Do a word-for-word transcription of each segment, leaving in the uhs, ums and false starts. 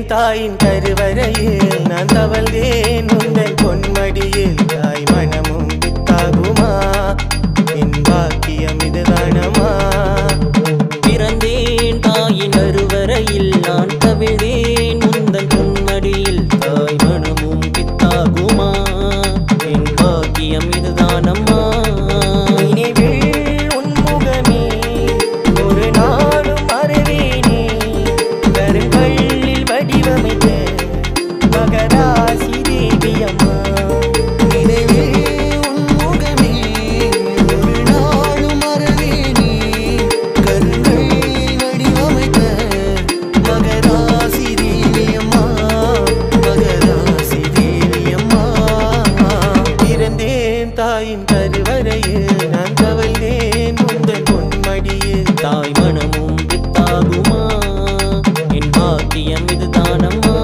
தாயின் கருவறையில் நான் தவழ்ந்தேன் உந்தன் பொன்மடியில் தாய் மனமும் பித்தாகுமா என் பாக்கியம் இதுதானமா பிறந்தேன் தாயின் கருவறையில் நான் தவிழ்ந்தேன் உந்தன் பொன்மடியில் தாய் மனமும் பித்தாகுமா என் பாக்கியம் இதுதானம்மா நினைவில் உன்முகமே ஒரு நாளும் மறவேனே கருங்கல்லில் வடிவமைத்த மகராசி தேவியம்மா நினைவில் உன்முகமே ஒரு நாளும் மறவேனே கருங்கல்லில் வடிவமைத்த மகராசி தேவியம்மா மகராசி தேவியம்மா பிறந்தேன் தாயின் கருவறையில் நான் தவழ்ந்தேன் உந்தன் பொன்மடியில் தாய் மனமும் பித்தாகுமா என் பாக்கியம் இதுதானம்மா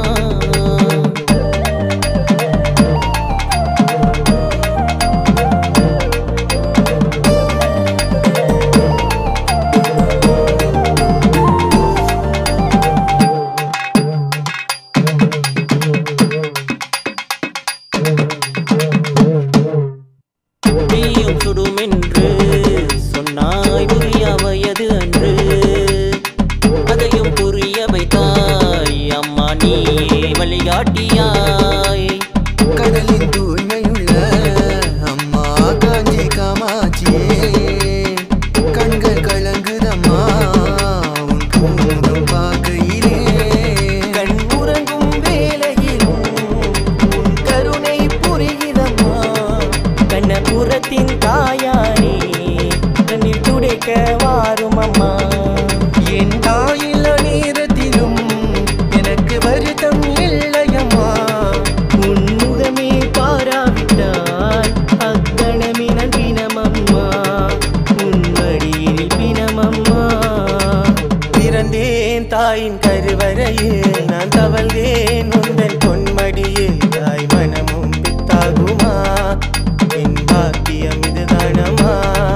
தீயும் சுடுமென்று சொன்னாய் புரிய வயது அன்று அதையும் புரிய வைத்தாய் அம்மா நீயே வழிகாட்டியாய் கடலின் தூய்மையுள்ள அம்மா காஞ்சி காமாட்சியே கண்கள் கலங்குதம்மா உன் பூமுகம் பார்க்கையிலே கண் உறங்கும் வேளையிலும் உன் கருணை புரிகிறம்மா கண்ணபுரத்தின் தாயாரே கண்ணில் துடைக்க வாரும் அம்மா என் தாயில்ல நேரத்திலும் எனக்கு வருத்தம் இல்லையம்மா உன் முகமே பாராவிட்டால் அக்கணமே நான் பிணமம்மா உன் மடியில் பிணமம்மா பிறந்தேன் தாயின் கருவறையில் நான் தவழ்ந்தேன் உந்தன் பொன்மடியில் தாய் மனமும் பித்தாகுமா என் பாக்கியம் இதுதானமா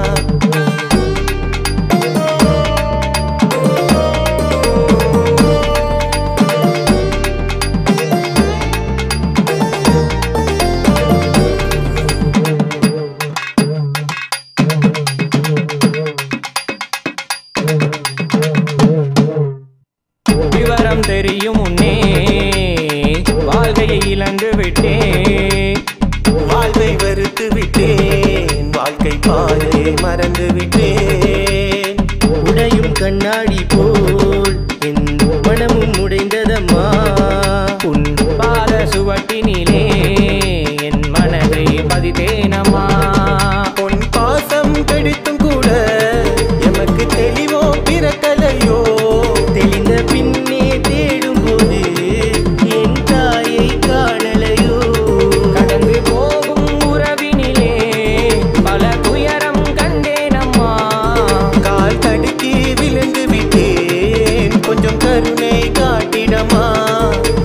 விவரம் தெரியும் முன்னே வாழ்க்கையை இழந்து விட்டேன் வாழ்வை வெறுத்து விட்டேன் வாழ்க்கை பாதையை மறந்து விட்டேன் உடையும் கண்ணாடி போல் என் மனமும் உடைந்ததம்மா உன் பாத சுவட்டினிலே என் மனதை பதித்தேனம்மா பொன் பாசம் கிடைத்தும் கூட எமக்கு தெளிவோ பிறக்கலையோ தெளிந்த பின்னே தேடும் போது என் தாயை காணலையோ கடந்து போகும் உறவினிலே பல துயரம் கண்டேனம்மா கால் தடுக்கி விழுந்து விட்டேன் கொஞ்சம் கருணை காட்டிடமா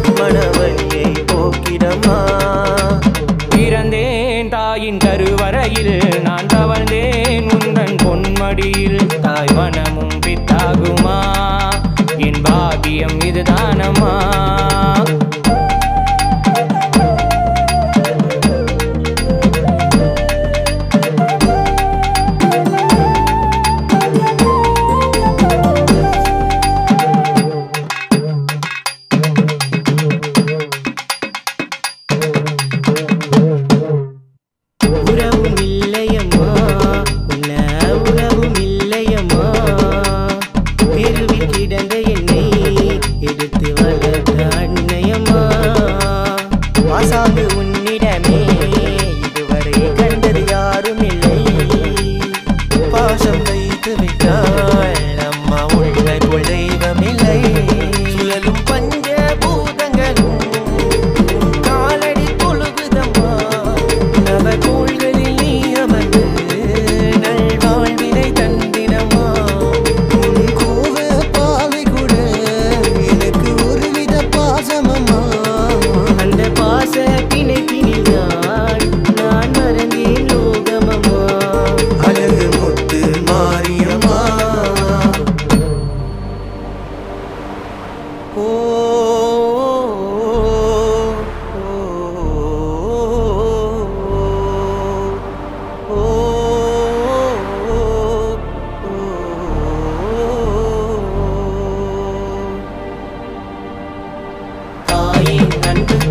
நன்று